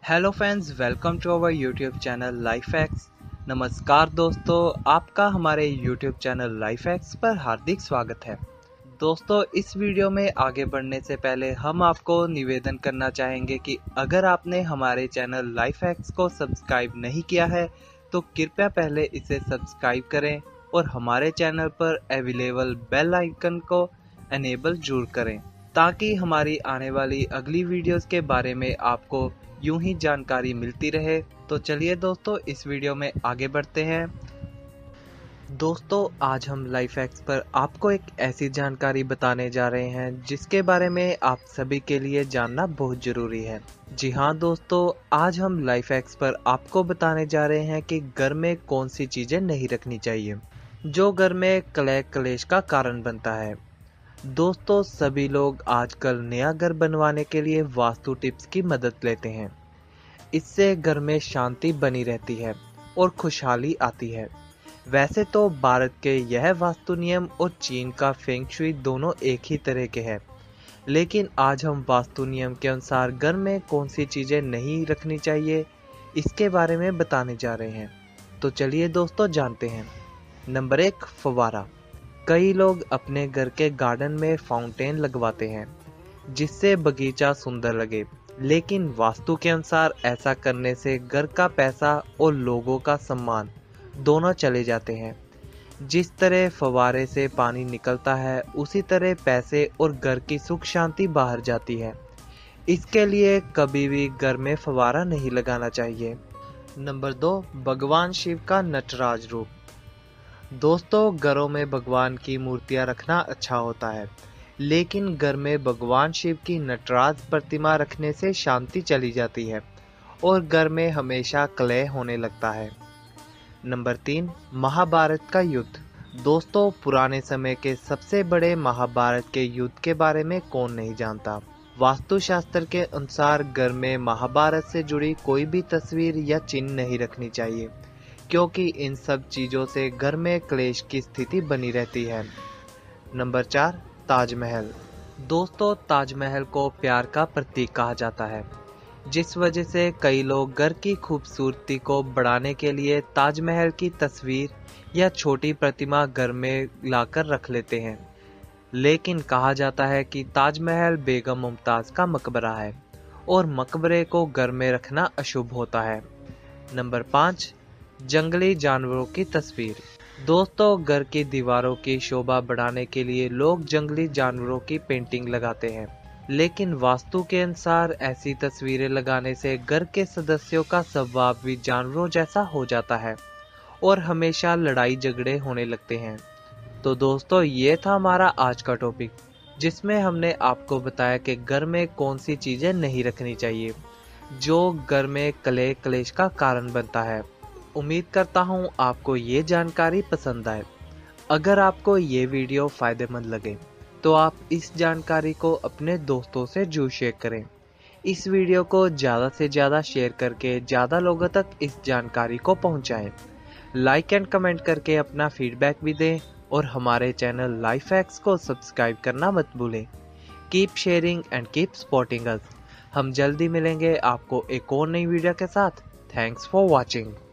Hello friends, welcome to our YouTube channel life hacks. नमस्कार दोस्तों, आपका हमारे यूट्यूब चैनल लाइफ हैक्स पर हार्दिक स्वागत है। दोस्तों, इस वीडियो में आगे बढ़ने से पहले हम आपको निवेदन करना चाहेंगे कि अगर आपने हमारे चैनल लाइफ हैक्स को सब्सक्राइब नहीं किया है तो कृपया पहले इसे सब्सक्राइब करें और हमारे चैनल पर अवेलेबल बेल आइकन को एनेबल जरूर करें ताकि हमारी आने वाली अगली वीडियोस के बारे में आपको यूं ही जानकारी मिलती रहे। तो चलिए दोस्तों, इस वीडियो में आगे बढ़ते हैं। दोस्तों, आज हम लाइफ हैक्स पर आपको एक ऐसी जानकारी बताने जा रहे हैं जिसके बारे में आप सभी के लिए जानना बहुत जरूरी है। जी हाँ दोस्तों, आज हम लाइफ हैक्स पर आपको बताने जा रहे हैं कि घर में कौन सी चीजें नहीं रखनी चाहिए जो घर में कलह कलेश का कारण बनता है। दोस्तों, सभी लोग आजकल नया घर बनवाने के लिए वास्तु टिप्स की मदद लेते हैं। इससे घर में शांति बनी रहती है और खुशहाली आती है। वैसे तो भारत के यह वास्तु नियम और चीन का फेंग शुई दोनों एक ही तरह के हैं, लेकिन आज हम वास्तु नियम के अनुसार घर में कौन सी चीजें नहीं रखनी चाहिए इसके बारे में बताने जा रहे हैं। तो चलिए दोस्तों, जानते हैं। नंबर 1, फव्वारा। कई लोग अपने घर के गार्डन में फाउंटेन लगवाते हैं जिससे बगीचा सुंदर लगे, लेकिन वास्तु के अनुसार ऐसा करने से घर का पैसा और लोगों का सम्मान दोनों चले जाते हैं। जिस तरह फव्वारे से पानी निकलता है उसी तरह पैसे और घर की सुख शांति बाहर जाती है। इसके लिए कभी भी घर में फव्वारा नहीं लगाना चाहिए। नंबर 2, भगवान शिव का नटराज रूप। दोस्तों, घरों में भगवान की मूर्तियां रखना अच्छा होता है, लेकिन घर में भगवान शिव की नटराज प्रतिमा रखने से शांति चली जाती है और घर में हमेशा कलह होने लगता है। नंबर 3, महाभारत का युद्ध। दोस्तों, पुराने समय के सबसे बड़े महाभारत के युद्ध के बारे में कौन नहीं जानता। वास्तुशास्त्र के अनुसार घर में महाभारत से जुड़ी कोई भी तस्वीर या चिन्ह नहीं रखनी चाहिए, क्योंकि इन सब चीजों से घर में क्लेश की स्थिति बनी रहती है। नंबर 4, ताजमहल। दोस्तों, ताजमहल को प्यार का प्रतीक कहा जाता है, जिस वजह से कई लोग घर की खूबसूरती को बढ़ाने के लिए ताजमहल की तस्वीर या छोटी प्रतिमा घर में लाकर रख लेते हैं। लेकिन कहा जाता है कि ताजमहल बेगम मुमताज का मकबरा है और मकबरे को घर में रखना अशुभ होता है। नंबर 5, जंगली जानवरों की तस्वीर। दोस्तों, घर की दीवारों की शोभा बढ़ाने के लिए लोग जंगली जानवरों की पेंटिंग लगाते हैं, लेकिन वास्तु के अनुसार ऐसी तस्वीरें लगाने से घर के सदस्यों का स्वभाव भी जानवरों जैसा हो जाता है और हमेशा लड़ाई झगड़े होने लगते हैं। तो दोस्तों, ये था हमारा आज का टॉपिक, जिसमें हमने आपको बताया कि घर में कौन सी चीजें नहीं रखनी चाहिए जो घर में कलह कलेश का कारण बनता है। उम्मीद करता हूँ आपको ये जानकारी पसंद आए। अगर आपको ये वीडियो फायदेमंद लगे तो आप इस जानकारी को अपने दोस्तों से जरूर शेयर करें। इस वीडियो को ज़्यादा से ज़्यादा शेयर करके ज़्यादा लोगों तक इस जानकारी को पहुँचाएं। लाइक एंड कमेंट करके अपना फीडबैक भी दें और हमारे चैनल लाइफ हैक्स को सब्सक्राइब करना मत भूलें। Keep sharing and keep supporting us. हम जल्दी मिलेंगे आपको एक और नई वीडियो के साथ। Thanks for watching.